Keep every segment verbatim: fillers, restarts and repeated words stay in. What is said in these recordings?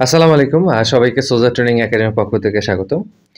আসসালামু আলাইকুম। আ সবাইকে সোলজার ট্রেনিং একাডেমির পক্ষ থেকে স্বাগতম।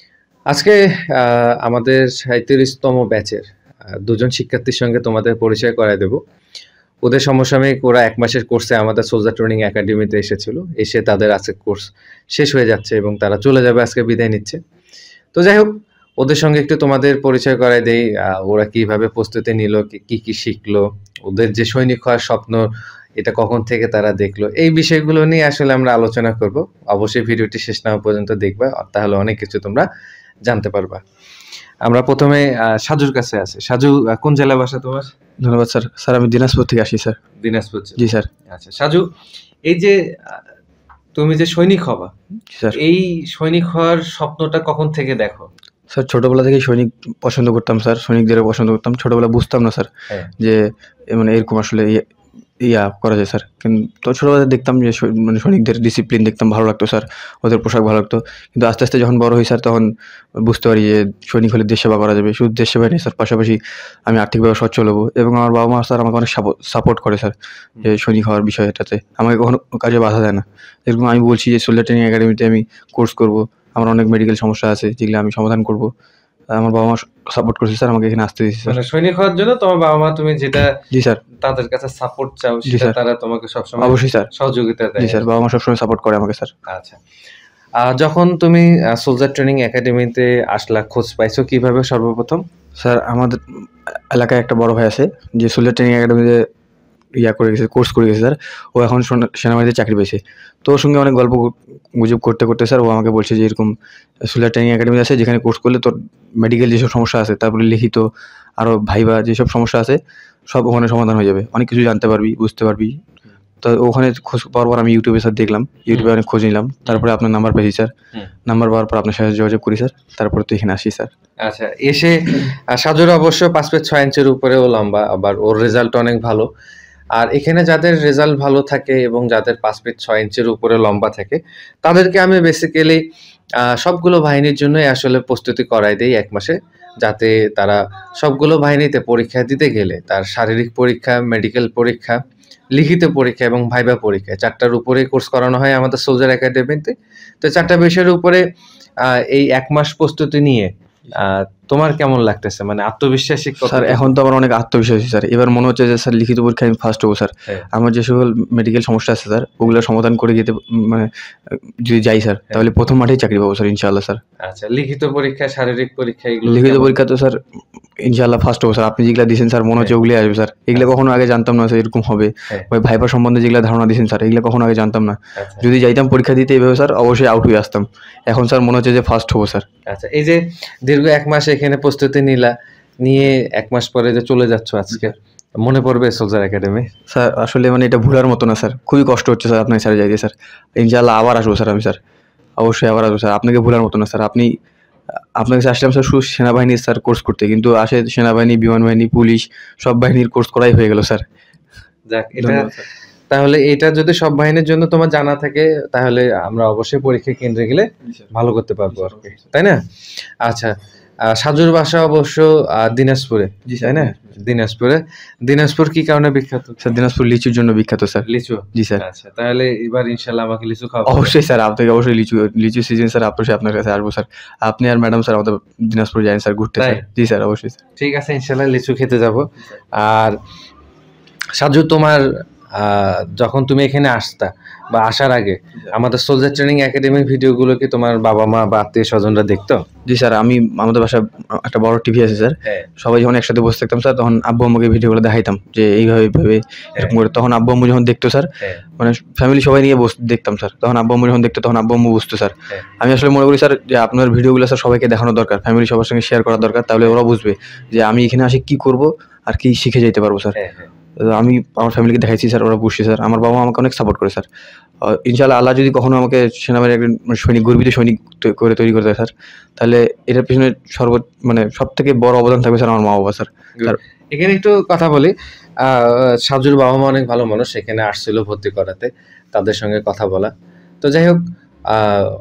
আজকে আ আমাদের সাঁইত্রিশ তম ব্যাচের আ দুজন শিক্ষার্থীর সঙ্গে তোমাদের পরিচয় করায় দেব। ওদের সমসাময়িক ওরা এক মাসের কোর্সে আমাদের সোলজার ট্রেনিং একাডেমিতে এসেছিল। এসে তাদের আজকে কোর্স শেষ হয়ে যাচ্ছে এবং তারা চলে যাবে, আজকে বিদায় নিচ্ছে। তো যাই হোক, ওদের সঙ্গে একটু তোমাদের পরিচয় করায় দেই। আ ওরা কিভাবে প্রস্তুতি নিল, কি, কি শিখলো, ওদের যে সৈনিক হওয়ার স্বপ্ন এটা কখন থেকে তারা দেখলো, এই বিষয়গুলো নিয়ে আসলে আমরা আলোচনা করব। অবশ্যই ভিডিওটি শেষ না হওয়া পর্যন্ত দেখবা, তাহলে অনেক কিছু তোমরা জানতে পারবা। আমরা প্রথমে আ সাজুর কাছে আসি। সাজু, আ কোন জেলায় বাসা তোমার? ধন্যবাদ স্যার। স্যার আমি দিনাজপুর থেকে আসি স্যার। দিনাজপুর? জি স্যার। আচ্ছা সাজু, এই যে আ তুমি যে সৈনিক হবা, স্যার এই সৈনিক হওয়ার স্বপ্নটা কখন থেকে দেখো? স্যার ছোটবেলা থেকেই সৈনিক পছন্দ করতাম স্যার, সৈনিকদের পছন্দ করতাম। ছোটবেলায় বুঝতাম না স্যার হ্যাঁ। যে এ মানে এরকম আসলে ইয়ে ইয়া করা যায় স্যার। কিন্তু ছোটবেলায় দেখতাম যে সৈ মানে সৈনিকদের ডিসিপ্লিন দেখতাম, ভালো লাগতো স্যার। ওদের পোশাক ভালো লাগতো। কিন্তু আস্তে, আস্তে যখন বড় হই স্যার, তখন বুঝতে পারি যে সৈনিক হলে দেশ সেবা করা যাবে। শুধু দেশ সেবাই নয় স্যার, পাশাপাশি আমি আর্থিকভাবে সচ্ছল হবো এবং আমার বাবা-মা স্যার আমাকে অনেক সাপো সাপোর্ট করে স্যার, যে সৈনিক হওয়ার বিষয়টাতে। আমাকে কখনো কাজে বাধা দেয় না। যেরকম আমি বলছি যে সোলজার ট্রেনিং একাডেমিতে আমি কোর্স করব। আমার অনেক মেডিকেল সমস্যা আছে যেগুলো আমি সমাধান করব। আমার বাবা-মা সাপোর্ট করছে স্যার, আমাকে এখানে আসতে দিয়েছে স্যার। মানে সৈনিক হওয়ার জন্য তোমার বাবা-মা, তুমি যেটা জি স্যার। তাদের কাছে সাপোর্ট চাও, জি সেটা স্যার। তারা তোমাকে সবসময় অবশ্যই স্যার। সহযোগিতা দেয়। জি স্যার, বাবা-মা সবসময় সাপোর্ট করে আমাকে স্যার। আচ্ছা। আ যখন তুমি আ সোলজার ট্রেনিং একাডেমিতে আসলা, খোঁজ পাইছো কিভাবে সর্বপ্রথম? স্যার আমাদের এলাকায় একটা বড় ভাই আছে যে সোলজার ট্রেনিং একাডেমিতে ইয়া করে গেছে, কোর্স করে গেছে স্যার। ও এখন সোনা সেনাবাহিনীতে চাকরি পেয়েছে। তো ওর সঙ্গে অনেক গল্প গুজব করতে, করতে স্যার ও আমাকে বলছে যে এরকম সোলজার ট্রেনিং একাডেমি আছে, যেখানে কোর্স করলে তোর মেডিকেল যেসব সমস্যা আছে, তারপরে লিখিত আরও ভাইবা যেসব সমস্যা আছে, সব ওখানে সমাধান হয়ে যাবে। অনেক কিছু জানতে পারবি, বুঝতে পারবি। তো ওখানে খোঁজ পাওয়ার পর আমি ইউটিউবে স্যার দেখলাম, ইউটিউবে অনেক খোঁজ নিলাম। তারপরে আপনার নাম্বার পেয়েছি স্যার। নাম্বার পাওয়ার পর আপনার সাথে যোগাযোগ করি স্যার। তারপরে তো এখানে আসি স্যার। আচ্ছা, এসে আ সাজুর অবশ্য পাঁচ ফিট ছয় ইঞ্চির উপরেও লম্বা, আবার ওর রেজাল্ট অনেক ভালো। আর এখানে যাদের রেজাল্ট ভালো থাকে এবং যাদের পাঁচ ফিট ছয় ইঞ্চির উপরে লম্বা থাকে, তাদেরকে আমি বেসিক্যালি আ সবগুলো বাহিনীর জন্যই আসলে প্রস্তুতি করাই দেই এক মাসে। যাতে তারা সবগুলো বাহিনীতে পরীক্ষা দিতে গেলে তার শারীরিক পরীক্ষা, মেডিকেল পরীক্ষা, লিখিত পরীক্ষা এবং ভাইবা পরীক্ষা, চার টার উপরেই কোর্স করানো হয় আমাদের সোলজার একাডেমিতে। তো চার টা বিষয়ের উপরে আ এই এক মাস প্রস্তুতি নিয়ে আ তোমার কেমন লাগতেছে? মানে আত্মবিশ্বাসী কতটুকু? স্যার এখন তো আমার অনেক আত্মবিশ্বাসী স্যার। এবার মনে হচ্ছে যে স্যার লিখিত পরীক্ষায় আমি ফার্স্ট হবো স্যার। হ্যাঁ। আমার যে সকল মেডিকেল সমস্যা আছে স্যার, ওগুলো সমাধান করে যেতে মানে যদি যাই স্যার, তাহলে প্রথম মাঠেই চাকরি পাবো স্যার ইনশাআল্লাহ স্যার। আচ্ছা, লিখিত পরীক্ষা, শারীরিক পরীক্ষা এগুলো লিখিত কেমন? পরীক্ষা তো স্যার ইনশাআল্লাহ ফার্স্ট হবো স্যার। আপনি যেগুলা দিয়েছেন স্যার, মনে হচ্ছে ওগুলোই আসবে স্যার। এগুলো কখনো আগে জানতাম না স্যার এরকম হবে। হ্যাঁ। ওই ভাইবা সম্বন্ধে যেগুলা ধারণা দিয়েছেন স্যার, এগুলো কখনো আগে জানতাম না। আচ্ছা। যদি যাইতাম পরীক্ষা দিতে এভাবে স্যার, অবশ্যই আউট হয়ে আসতাম। এখন স্যার মনে হচ্ছে যে ফার্স্ট হবো স্যার। আচ্ছা, এই যে দীর্ঘ এক মাস এখানে প্রস্তুতি নিলা, নিয়ে এক মাস পরে যে চলে যাচ্ছ আজকে, মনে পড়বে সোলজার একাডেমি? স্যার আসলে মানে এটা ভুলার মতো না স্যার। খুবই কষ্ট হচ্ছে স্যার আপনার স্যার যাইতে স্যার। ইনশাআল্লাহ আবার আসবো স্যার আমি স্যার। অবশ্যই আবার আসবো স্যার। আপনাকে ভুলার মতো না স্যার। আপনি আপনার কাছে আসলাম স্যার শুধু সেনাবাহিনীর স্যার কোর্স করতে, কিন্তু আসে সেনাবাহিনী, বিমান বাহিনী, পুলিশ সব বাহিনীর কোর্স করাই হয়ে গেল স্যার। যাক, এটা তাহলে এটা যদি সব বাহিনীর জন্য তোমার জানা থাকে, তাহলে আমরা অবশ্যই পরীক্ষা কেন্দ্রে গেলে ভালো করতে পারবো আর কি, তাই না? আচ্ছা, আ সাজুর বাসা অবশ্য আ দিনাজপুরে, তাই না? দিনাজপুরে। দিনাজপুর কি কারণে বিখ্যাত? স্যার দিনাজপুর লিচুর জন্য বিখ্যাত স্যার। লিচু? জি স্যার। আচ্ছা, তাহলে এবার ইনশাআল্লাহ আমাকে লিচু খাওয়াবেন। অবশ্যই স্যার, আপনাকে অবশ্যই লিচু লিচু সিজন স্যার অবশ্যই আপনার কাছে আসবো স্যার। আপনি আর ম্যাডাম স্যার আমাদের দিনাজপুর যাবেন স্যার ঘুরতে স্যার। জি স্যার, অবশ্যই স্যার। ঠিক আছে, ইনশাআল্লাহ লিচু খেতে যাব। আর সাজু, তোমার আ যখন তুমি এখানে আসতা বা আসার আগে আমাদের সোলজার ট্রেনিং একাডেমির ভিডিওগুলো কি তোমার বাবা-মা বা আত্মীয়-স্বজনরা দেখতো? জি স্যার, আমি আমাদের বাসায় একটা বড় টিভি আছে স্যার। হ্যাঁ। সবাই যখন একসাথে বসে থাকতাম স্যার, তখন আব্বু আম্মুকে ভিডিওগুলো দেখাইতাম যে এইভাবে এইভাবে এরকম করে। তখন আব্বু আম্মু যখন দেখতো স্যার, মানে ফ্যামিলি সবাই নিয়ে বসে দেখতাম স্যার। তখন আব্বু আম্মু যখন দেখতো, তখন আব্বু আম্মু বুঝতো স্যার। আমি আসলে মনে করি স্যার যে আপনার ভিডিওগুলো স্যার সবাইকে দেখানো দরকার, ফ্যামিলি সবার সঙ্গে শেয়ার করা দরকার। তাহলে ওরা বুঝবে যে আমি এখানে আসি কি করব আর কি শিখে যাইতে পারবো স্যার। আমি আমার ফ্যামিলিকে দেখাইছি স্যার, ওরা বুঝছে স্যার। আমার বাবা আমাকে অনেক সাপোর্ট করে স্যার। ইনশাআল্লাহ আল্লাহ যদি কখনো আমাকে সেনাবাহিনীর একজন সৈনিক, গর্বিত সৈনিক করে তৈরি করে দেয় স্যার, তাহলে এটার পিছনে সর্ব মানে সব থেকে বড় অবদান থাকবে স্যার আমার মা বাবা স্যার। এখানে একটু কথা বলি। আ সাজুর বাবা মা অনেক ভালো মানুষ, এখানে আসছিল ভর্তি করাতে, তাদের সঙ্গে কথা বলা। তো যাই হোক, আ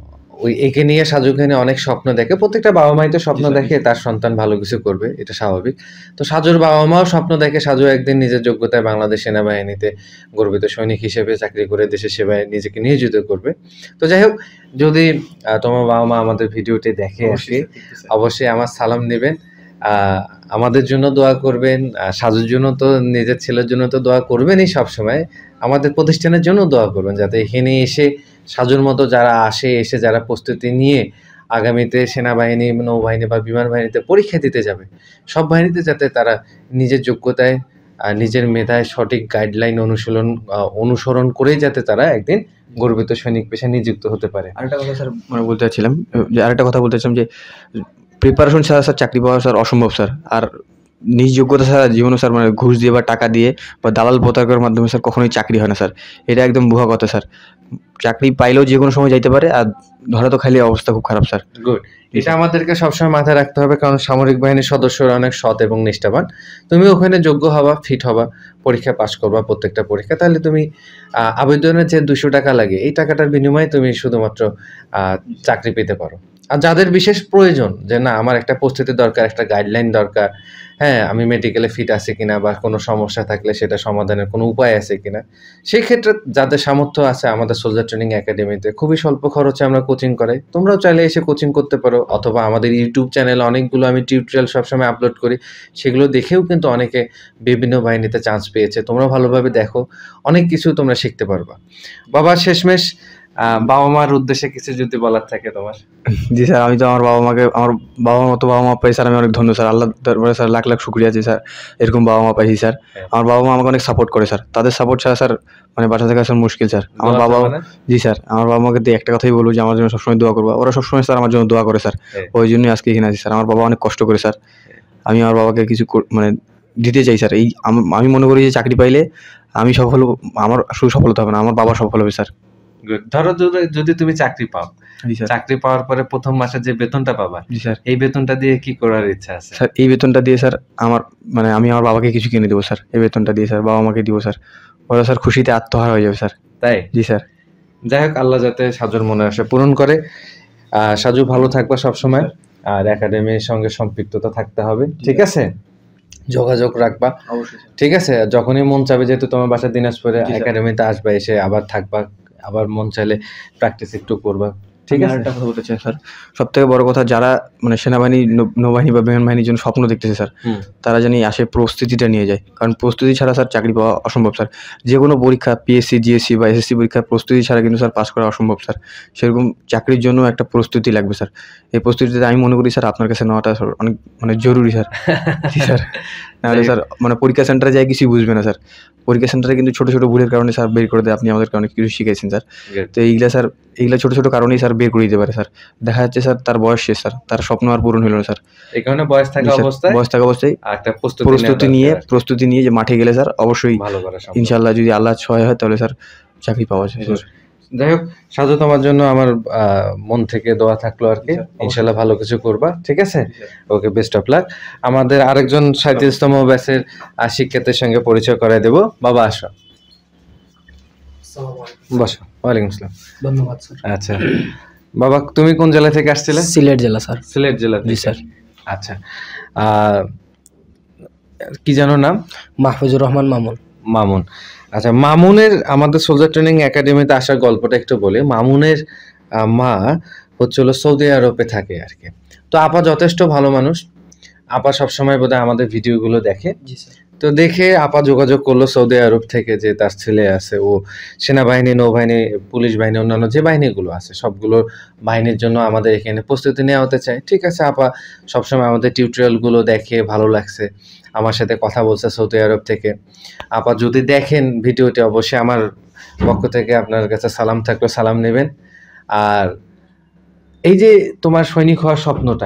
ওই একে নিয়ে সাজুকে নিয়ে অনেক স্বপ্ন দেখে। প্রত্যেকটা বাবা মাই তো স্বপ্ন দেখে তার সন্তান ভালো কিছু করবে, এটা স্বাভাবিক। তো সাজুর বাবা মাও স্বপ্ন দেখে সাজু একদিন নিজের যোগ্যতায় বাংলাদেশ সেনাবাহিনীতে গর্বিত সৈনিক হিসেবে চাকরি করে দেশের সেবায় নিজেকে নিয়োজিত করবে। তো যাই হোক, যদি আহ, তোমার বাবা মা আমাদের ভিডিওটি দেখে আর কি, অবশ্যই আমার সালাম নেবেন। আহ, আমাদের জন্য দোয়া করবেন, আহ, সাজুর জন্য তো নিজের ছেলের জন্য তো দোয়া করবেনই সবসময়, আমাদের প্রতিষ্ঠানের জন্য দোয়া করবেন যাতে এখানে এসে সাজুর মতো যারা আসে, এসে যারা প্রস্তুতি নিয়ে আগামীতে সেনাবাহিনী, নৌবাহিনী বা বিমান বাহিনীতে পরীক্ষা দিতে যাবে, সব বাহিনীতে যাতে তারা নিজের যোগ্যতায় আর নিজের মেধায় সঠিক গাইডলাইন অনুশীলন আহ, অনুসরণ করেই যাতে তারা একদিন গর্বিত সৈনিক পেশায় নিযুক্ত হতে পারে। আরেকটা কথা স্যার মানে বলতে চাচ্ছিলাম যে আরেকটা কথা বলতে চাচ্ছিলাম যে প্রিপারেশন ছাড়া স্যার চাকরি পাওয়া স্যার অসম্ভব স্যার। আর নিজ যোগ্যতা ছাড়া জীবনে স্যার মানে ঘুষ দিয়ে বা টাকা দিয়ে বা দালাল প্রতারকের মাধ্যমে স্যার কখনোই চাকরি হয় না স্যার। এটা একদম ভুয়া কথা স্যার। চাকরি পাইলেও যে কোনো সময় যাইতে পারে, আর ধরা তো খালি অবস্থা খুব খারাপ স্যার। গুড, এটা আমাদেরকে সবসময় মাথায় রাখতে হবে, কারণ সামরিক বাহিনীর সদস্যরা অনেক সৎ এবং নিষ্ঠাবান। তুমি ওখানে যোগ্য হবা, ফিট হবা, পরীক্ষা পাশ করবা প্রত্যেকটা পরীক্ষা, তাহলে তুমি আহ, আবেদনের যে দুশো টাকা লাগে এই টাকাটার বিনিময়ে তুমি শুধুমাত্র আহ, চাকরি পেতে পারো। আর যাদের বিশেষ প্রয়োজন যে না আমার একটা প্রস্তুতি দরকার, একটা গাইডলাইন দরকার, হ্যাঁ আমি মেডিকেলে ফিট আছে কিনা বা কোনো সমস্যা থাকলে সেটা সমাধানের কোনো উপায় আছে কিনা, সেই ক্ষেত্রে যাদের সামর্থ্য আছে আমাদের সোলজার ট্রেনিং একাডেমিতে খুবই স্বল্প খরচে আমরা কোচিং করাই। তোমরাও চাইলে এসে কোচিং করতে পারো, অথবা আমাদের ইউটিউব চ্যানেলে অনেকগুলো আমি টিউটোরিয়াল সবসময় আপলোড করি, সেগুলো দেখেও কিন্তু অনেকে বিভিন্ন বাহিনীতে চান্স পেয়েছে। তোমরা ভালোভাবে দেখো, অনেক কিছু তোমরা শিখতে পারবা। বাবা শেষমেশ আহ, বাবা মার উদ্দেশ্যে কিছু যদি বলার থাকে তোমার। জি স্যার, আমি তো আমার বাবা মাকে, আমার বাবা মা মতো বাবা মা পাই স্যার, আমি অনেক ধন্য স্যার। আল্লাহ দরবারে স্যার লাখ লাখ শুক্রিয়া আছে স্যার, এরকম বাবা মা পাইছি স্যার। আমার বাবা মা আমাকে অনেক সাপোর্ট করে স্যার, তাদের সাপোর্ট ছাড়া স্যার মানে বাসা থেকে আসলে মুশকিল স্যার। আমার বাবা, জি স্যার, আমার বাবা মাকে দিয়ে একটা কথাই বলবো যে আমার জন্য সবসময় দোয়া করবো। ওরা সবসময় স্যার আমার জন্য দোয়া করে স্যার, ওই জন্যই আজকে এখানে আছি স্যার। আমার বাবা অনেক কষ্ট করে স্যার, আমি আমার বাবাকে কিছু কর- মানে দিতে চাই স্যার। এই আম- আমি মনে করি যে চাকরি পাইলে আমি সফল হবো, আমার শুধু সফলতা হবে না, আমার বাবা সফল হবে স্যার। Good. ধরো যদি- যদি তুমি চাকরি পাও, জি স্যার। চাকরি পাওয়ার পরে প্রথম মাসে যে বেতনটা পাবা, জি স্যার। এই বেতনটা দিয়ে কি করার ইচ্ছা আছে? স্যার এই বেতনটা দিয়ে স্যার আমার মানে আমি আমার বাবাকে কিছু কিনে দেবো স্যার। এই বেতনটা দিয়ে স্যার বাবা মাকে দিব স্যার, ওরা স্যার খুশিতে আত্মহারা হয়ে যাবে স্যার। তাই জি স্যার। যাই হোক, আল্লাহ যাতে সাজুর মনে আসে পূরণ করে। আহ, সাজু ভালো থাকবা সবসময়, আর একাডেমির সঙ্গে সম্পৃক্ততা থাকতে হবে, ঠিক আছে? যোগাযোগ রাখবা, অবশ্যই স্যার। ঠিক আছে? যখনই মন চাবে, যেহেতু তোমার বাসা দিনাজপুরে, জি স্যার। একাডেমিতে আসবা, এসে আবার থাকবা, আবার মন চাইলে প্র্যাকটিস একটু করবা, ঠিক আমি আছে? আরেকটা কথা বলতে চাই স্যার, সব থেকে বড় কথা, যারা মানে সেনাবাহিনী, নৌ- নৌবাহিনী বা বিমান বাহিনীর জন্য স্বপ্ন দেখতেছে স্যার, হুম। তারা জানি আসে প্রস্তুতিটা নিয়ে যায়। কারণ প্রস্তুতি ছাড়া স্যার চাকরি পাওয়া অসম্ভব স্যার। যে কোনো পরীক্ষা, পিএসসি, জিএসসি বা এসএসসি পরীক্ষার প্রস্তুতি ছাড়া কিন্তু স্যার পাস করা অসম্ভব স্যার। সেরকম চাকরির জন্য একটা প্রস্তুতি লাগবে স্যার। এই প্রস্তুতিতে আমি মনে করি স্যার আপনার কাছে নেওয়াটা স্যার অনেক মানে জরুরি স্যার। জি স্যার। নাহলে স্যার মানে পরীক্ষা সেন্টারে যায় কিছুই বুঝবে না স্যার। পরীক্ষা সেন্টারে কিন্তু ছোটো ছোটো ভুলের কারণে স্যার বের করে দেয়। আপনি আমাদেরকে অনেক কিছু শিখেছেন স্যার। Good. তো এইগুলা স্যার, এইগুলা ছোটো ছোটো কারণেই স্যার বের করে দিতে পারে স্যার। দেখা যাচ্ছে স্যার তার বয়স শেষ স্যার, তার স্বপ্ন আর পূরণ হলো না স্যার। এই কারণে বয়স থাকা জি স্যার, অবস্থায় বয়স থাকা অবস্থায় আর একটা প্রস্তুতি প্রস্তুতি নেওয়া নিয়ে দরকার। প্রস্তুতি নিয়ে যে মাঠে গেলে স্যার অবশ্যই ভালো করা সম্ভব। ইনশাল্লাহ যদি আল্লাহ সহায় হয় তাহলে স্যার চাকরি পাওয়া যায় স্যার। যাই হোক, সাজু তোমার জন্য আমার আহ, মন থেকে দোয়া থাকলো আর কি, জি স্যার, ইনশাল্লাহ ভালো কিছু করবা, ঠিক আছে? Okay, best of luck. আমাদের আরেকজন সাঁত্রিশতম ব্যাচের আহ, শিক্ষার্থীর সঙ্গে পরিচয় করাই দেবো। বাবা আসো, বসো। ওয়ালাইকুম আসসালাম। ধন্যবাদ স্যার। আচ্ছা বাবা, তুমি কোন জেলা থেকে আসছিলে? সিলেট জেলা স্যার। সিলেট জেলা জি থেকে। স্যার। আচ্ছা, আহ, কি জানো নাম? মাহফুজুর রহমান মামুন। মামুন। আচ্ছা, মামুনের আমাদের সোলজার ট্রেনিং একাডেমিতে আসার গল্পটা একটু বলি। মামুনের আহ, মা হচ্ছে হলো সৌদি আরবে থাকে আর কি। তো আপা যথেষ্ট ভালো মানুষ, আপা সবসময় বোধহয় আমাদের ভিডিওগুলো দেখে। জি স্যার। তো দেখে আপা যোগাযোগ করলো সৌদি আরব থেকে যে তার ছেলে আছে, ও সেনাবাহিনী, নৌবাহিনী, পুলিশ বাহিনী, অন্যান্য যে বাহিনীগুলো আছে সবগুলো বাহিনীর জন্য আমাদের এখানে প্রস্তুতি নেওয়া হতে চায়। ঠিক আছে, আপা সবসময় আমাদের টিউটোরিয়ালগুলো দেখে ভালো লাগছে, আমার সাথে কথা বলছে সৌদি আরব থেকে। আপা যদি দেখেন ভিডিওটি, অবশ্যই আমার পক্ষ থেকে আপনার কাছে সালাম থাকলো, সালাম নেবেন। আর এই যে তোমার সৈনিক হওয়ার স্বপ্নটা,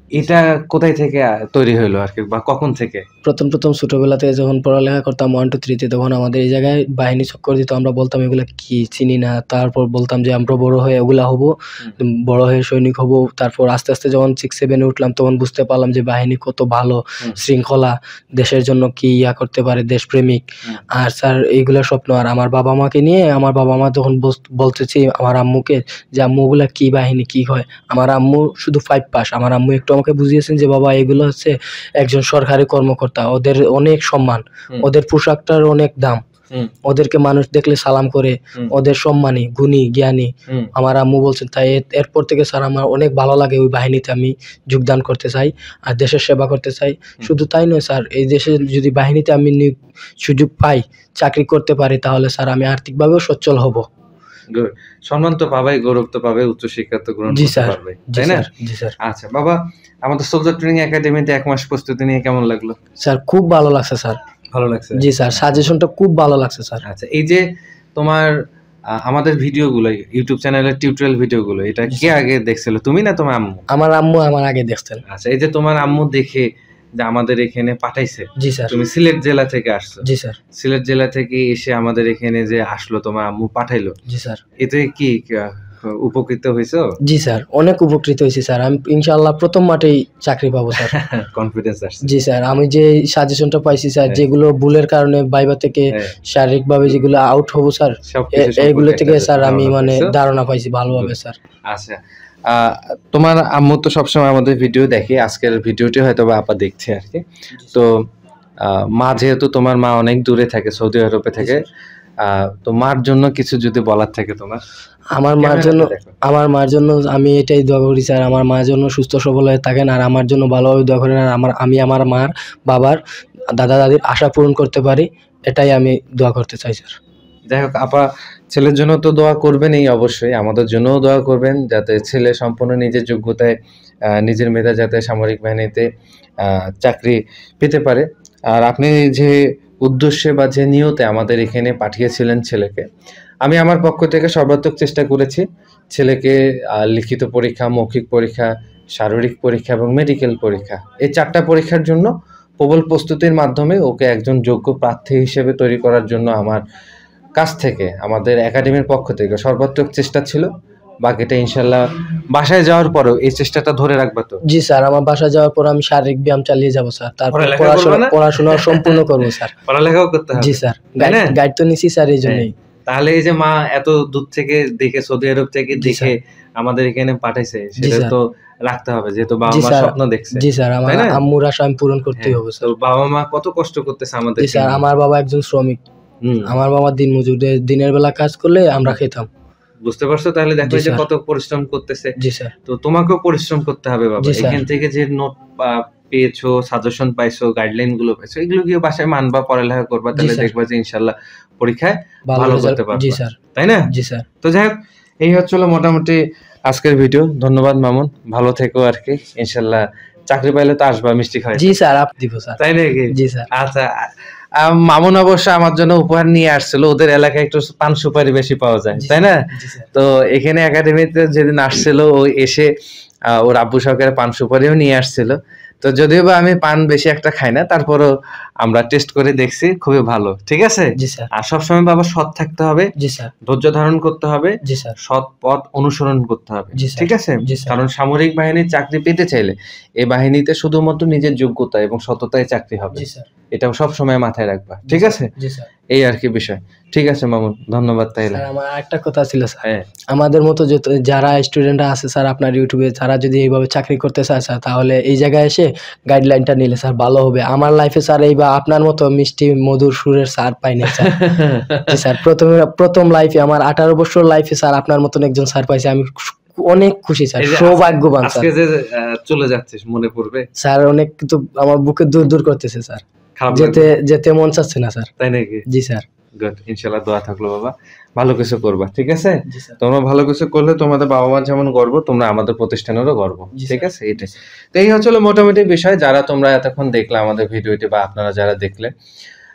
এটা কোথায় থেকে আহ, তৈরি হলো আর কি, বা কখন থেকে? প্রথম প্রথম ছোটবেলাতে যখন পড়ালেখা করতাম ওয়ান টু থ্রিতে, তখন আমাদের এই জায়গায় বাহিনী চক্কর দিত। আমরা বলতাম এগুলা কি, চিনি না। তারপর বলতাম যে আমরা বড় হয়ে এগুলা হব, বড় হয়ে সৈনিক হব। তারপর আস্তে আস্তে যখন সিক্স সেভেনে উঠলাম তখন বুঝতে পারলাম যে বাহিনী কত ভালো, শৃঙ্খলা, দেশের জন্য কি ইয়া করতে পারে, দেশপ্রেমিক। আর স্যার এইগুলা স্বপ্ন। আর আমার বাবা মাকে নিয়ে, আমার বাবা মা তখন বস- বলতেছি আমার আম্মুকে যে আম্মু ওগুলা কি বাহিনী, কি হয়। আমার আম্মু শুধু ফাইভ পাস। আমার আম্মু একটু আমাকে বুঝিয়েছেন যে বাবা এগুলো হচ্ছে একজন সরকারি কর্মকর্তা, ওদের অনেক সম্মান, হুম। ওদের পোশাকটার অনেক দাম, হুম, ওদেরকে মানুষ দেখলে সালাম করে, হুম। ওদের সম্মানী, গুণী, জ্ঞানী। হুম। আমার আম্মু বলছেন তাই এর- এরপর থেকে স্যার আমার অনেক ভালো লাগে ওই বাহিনীতে আমি যোগদান করতে চাই আর দেশের সেবা করতে চাই। শুধু তাই নয় স্যার, এই দেশে যদি বাহিনীতে আমি নিয়োগ সুযোগ পাই, চাকরি করতে পারি, তাহলে স্যার আমি আর্থিকভাবেও সচ্ছল হব। Good. সম্মান তো পাবে, গৌরব তো পাবে, উচ্চশিক্ষা তো গ্রহণ জি করতে স্যার, পারবে, জি তাই না? স্যার, জি স্যার। আচ্ছা বাবা, আমাদের সোলজার ট্রেনিং একাডেমিতে এক মাস প্রস্তুতি নিয়ে কেমন লাগলো? স্যার খুব ভালো লাগছে স্যার। ভালো লাগছে? জি স্যার, সাজেশনটা খুব ভালো লাগছে স্যার। আচ্ছা, এই যে তোমার আহ, আমাদের ভিডিওগুলো, ইউটিউব চ্যানেলের টিউটোরিয়াল ভিডিওগুলো, এটা কে আগে দেখছিল, তুমি না তোমার আম্মু? আমার আম্মু আমার আগে দেখতেন। আচ্ছা, এই যে তোমার আম্মু দেখে যে আমাদের এখানে পাঠাইছে, জি স্যার, তুমি সিলেট জেলা থেকে আসছো, জি স্যার, সিলেট জেলা থেকে এসে আমাদের এখানে যে আসলো, তোমার আম্মু পাঠাইলো, জি স্যার, এতে কি আহ, উপকৃত হয়েছো? জি স্যার, অনেক উপকৃত হয়েছি স্যার। আমি ইনশাআল্লাহ প্রথম মাঠেই চাকরি পাবো স্যার। কনফিডেন্স আসছে? জি স্যার, আমি যে সাজেশনটা পাইছি স্যার, হ্যাঁ। যেগুলো ভুলের কারণে বাইবা থেকে হ্যাঁ। শারীরিকভাবে যেগুলো আউট হবো স্যার, সবকিছু এ- এইগুলো সম্পর্কে থেকে একটা স্যার আমি ধারণা মানে পাইছো? ধারণা পাইছি ভালোভাবে স্যার। আচ্ছা, আহ, তোমার আম্মু তো সবসময় আমাদের ভিডিও দেখে, আজকের ভিডিওটি হয়তো বা আপা দেখছে আর কি। তো আহ, মা যেহেতু তোমার মা অনেক দূরে থাকে, সৌদি আরবে থেকে, আহ, তো মার জন্য কিছু যদি বলার থাকে তোমার। আমার মার ক্যামেরাতে জন্য দেখো। আমার মার জন্য আমি এটাই দোয়া করি স্যার, আমার মার জন্য সুস্থ সবল হয়ে থাকেন আর আমার জন্য ভালোভাবে দোয়া করেন। আর আমার আমি আমার মার, বাবার, দাদা দাদির আশা পূরণ করতে পারি, এটাই আমি দোয়া করতে চাই স্যার। যাই হোক আপা, ছেলের জন্য তো দোয়া করবেনই, অবশ্যই আমাদের জন্যও দোয়া করবেন, যাতে ছেলে সম্পূর্ণ নিজের যোগ্যতায় আহ, নিজের মেধা যাতে সামরিক বাহিনীতে আহ, চাকরি পেতে পারে। আর আপনি যে উদ্দেশ্যে বা যে নিয়তে আমাদের এখানে পাঠিয়েছিলেন ছেলেকে, আমি আমার পক্ষ থেকে সর্বাত্মক চেষ্টা করেছি ছেলেকে আহ, লিখিত পরীক্ষা, মৌখিক পরীক্ষা, শারীরিক পরীক্ষা এবং মেডিকেল পরীক্ষা, এই চারটা পরীক্ষার জন্য প্রবল প্রস্তুতির মাধ্যমে ওকে একজন যোগ্য প্রার্থী হিসেবে তৈরি করার জন্য আমার কাছ থেকে, আমাদের একাডেমির পক্ষ থেকে সর্বাত্মক চেষ্টা ছিল। বাকিটা ইনশাল্লাহ বাসায় যাওয়ার পরেও এই চেষ্টাটা ধরে রাখবা তো? জি স্যার, আমার বাসা যাওয়ার পর আমি শারীরিক ব্যায়াম চালিয়ে যাব স্যার, তারপর পড়ালেখা পড়াশোনা করবা না? পড়াশোনা সম্পূর্ণ করবো স্যার। পড়ালেখাও করতে হবে, জি স্যার, তাই না? গাইড তো নিছি স্যার এই জন্যই। তাহলে এই যে মা এত দূর থেকে দেখে, সৌদি আরব থেকে জি দেখে আমাদের এখানে পাঠাইছে, জি সেটা স্যার। তো রাখতে হবে, যেহেতু বাবা জি মা স্যার, স্বপ্ন দেখছে, জি স্যার, আমার তাই না? আম্মুর আশা আমি পূরণ করতেই হ্যাঁ, হবে তো স্যার। বাবা মা কত কষ্ট করতেছে আমাদের। জি স্যার, আমার বাবা একজন শ্রমিক, হুম, আমার বাবা দিন মজুর, দে- দিনের বেলা কাজ করলে আমরা খেতাম। বুঝতে পারছো? তাহলে দেখো জি এই যে স্যার। কত পরিশ্রম করতেছে, জি স্যার, তো তোমাকেও পরিশ্রম করতে হবে বাবা। জি স্যার। এখান থেকে যে নোট পেয়েছো, সাজেশন পাইছো, গাইডলাইন গুলো পাইছো, এগুলো গিয়ে বাসায় মানবা, পড়ালেখা করবা, তাহলে স্যার। দেখবা যে ইনশাল্লাহ পরীক্ষায় ভালো ভালো রেজাল্ট, করতে পারবা, জি স্যার, তাই না? জি স্যার। তো যাই হোক, এই হচ্ছিল মোটামুটি আজকের ভিডিও। ধন্যবাদ মামুন, ভালো থেকো আর কি। ইনশাল্লাহ চাকরি পাইলে তো আসবা মিষ্টি খাই, জি স্যার, আপ দিব স্যার। তাই নাকি? জি স্যার। আচ্ছা, আহ, মামুন অবশ্য আমার জন্য উপহার নিয়ে আসছিল, ওদের এলাকায় একটু পান সুপারি বেশি পাওয়া যায়, জি তাই না? জি স্যার। তো এখানে একাডেমিতে যেদিন আসছিল, ও এসে আহ, ওর আব্বু সহকারে পান সুপারিও নিয়ে আসছিল। তো যদিও বা আমি পান বেশি একটা খাই না, তারপরও আমরা টেস্ট করে দেখছি, খুবই ভালো, ঠিক আছে? জি স্যার। আর সবসময় বাবা সৎ থাকতে হবে, জি স্যার। ধৈর্য ধারণ করতে হবে, জি স্যার। সৎ পথ অনুসরণ করতে হবে, জি স্যার। ঠিক আছে? জি স্যার। কারণ সামরিক বাহিনীর চাকরি পেতে চাইলে এই বাহিনীতে শুধুমাত্র নিজের যোগ্যতা এবং সততায় চাকরি হবে, জি স্যার। এটাও সব সময় মাথায় রাখবা, ঠিক আছে? জি স্যার। এই আর কি বিষয়। ঠিক আছে মামুন, ধন্যবাদ। তাইলে স্যার, আমার একটা কথা ছিল স্যার, হ্যাঁ, আমাদের মতো যত যারা স্টুডেন্টরা আছে স্যার আপনার ইউটিউবে, যারা যদি এইভাবে চাকরি করতে চায় স্যার, তাহলে এই জায়গায় এসে গাইডলাইনটা নিলে স্যার ভালো হবে। আমার লাইফে স্যার এই বা আপনার মতো মিষ্টি মধুর সুরের স্যার পাইনি স্যার। জি স্যার, প্রথমে প্রথম লাইফে আমার আঠারো বছর লাইফে স্যার আপনার মতন একজন স্যার পাইছি, আমি অনেক খুশি স্যার, এই যে সৌভাগ্যবান স্যার। আজকে যে আহ, চলে যাচ্ছিস, মনে পড়বে? স্যার অনেক কিন্তু আমার বুকে দূর দূর করতেছে স্যার, খারাপ যেতে লাগবে? যেতে মন চাচ্ছে না স্যার। তাই নাকি? জি স্যার। গুড, ইনশাআল্লাহ দোয়া থাকলো বাবা, ভালো কিছু করবা, ঠিক আছে? জি স্যার। তোমরা ভালো কিছু করলে তোমাদের বাবা মা যেমন গর্ব, তোমরা আমাদের প্রতিষ্ঠানেরও গর্ব, জি ঠিক স্যার। আছে? এটাই। তো এই হচ্ছিল মোটামুটি বিষয়। যারা তোমরা এতক্ষণ দেখলে আমাদের ভিডিওটি, বা আপনারা যারা দেখলে,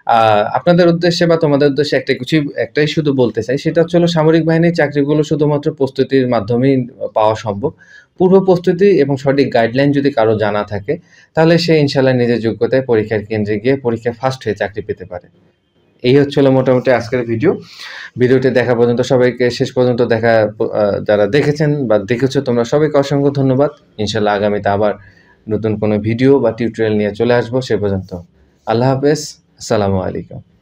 আহ, আপনাদের উদ্দেশ্যে বা তোমাদের উদ্দেশ্যে একটা কিছু একটাই শুধু বলতে চাই, সেটা হচ্ছে হলো সামরিক বাহিনীর চাকরিগুলো শুধুমাত্র প্রস্তুতির মাধ্যমেই পাওয়া সম্ভব। পূর্ব প্রস্তুতি এবং সঠিক গাইডলাইন যদি কারো জানা থাকে, তাহলে সে ইনশাল্লাহ নিজের যোগ্যতায় পরীক্ষার কেন্দ্রে গিয়ে পরীক্ষায় ফার্স্ট হয়ে চাকরি পেতে পারে। এই হচ্ছিল মোটামুটি আজকের ভিডিও। ভিডিওটি দেখা পর্যন্ত সবাইকে, শেষ পর্যন্ত দেখা আহ, যারা দেখেছেন বা দেখেছো তোমরা সবাইকে অসংখ্য ধন্যবাদ। ইনশাল্লাহ আগামীতে আবার নতুন কোনো ভিডিও বা টিউটোরিয়াল নিয়ে চলে আসবো। সে পর্যন্ত আল্লাহ হাফেজ, আসসালামু আলাইকুম।